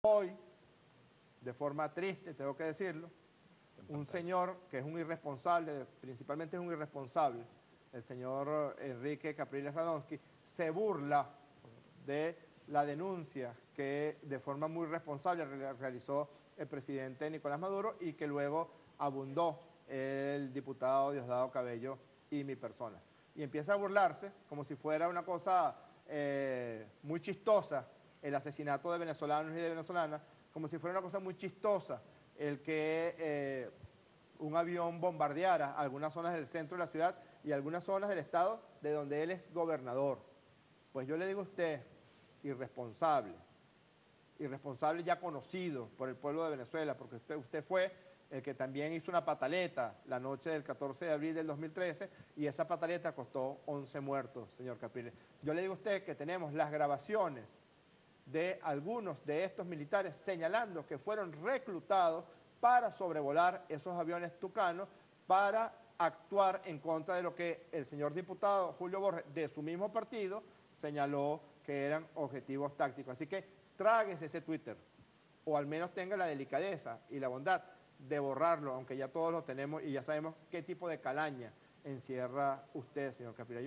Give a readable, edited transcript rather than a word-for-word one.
Hoy, de forma triste, tengo que decirlo, un señor que es un irresponsable, principalmente es un irresponsable, el señor Enrique Capriles Radonsky, se burla de la denuncia que de forma muy responsable realizó el presidente Nicolás Maduro y que luego abundó el diputado Diosdado Cabello y mi persona. Y empieza a burlarse como si fuera una cosa muy chistosa, el asesinato de venezolanos y de venezolanas, como si fuera una cosa muy chistosa el que un avión bombardeara algunas zonas del centro de la ciudad y algunas zonas del estado de donde él es gobernador. Pues yo le digo a usted, irresponsable ya conocido por el pueblo de Venezuela, porque usted fue el que también hizo una pataleta la noche del 14 de abril del 2013 y esa pataleta costó 11 muertos, señor Capriles. Yo le digo a usted que tenemos las grabaciones de algunos de estos militares señalando que fueron reclutados para sobrevolar esos aviones tucanos para actuar en contra de lo que el señor diputado Julio Borges, de su mismo partido, señaló que eran objetivos tácticos. Así que tráguese ese Twitter, o al menos tenga la delicadeza y la bondad de borrarlo, aunque ya todos lo tenemos y ya sabemos qué tipo de calaña encierra usted, señor Capriles.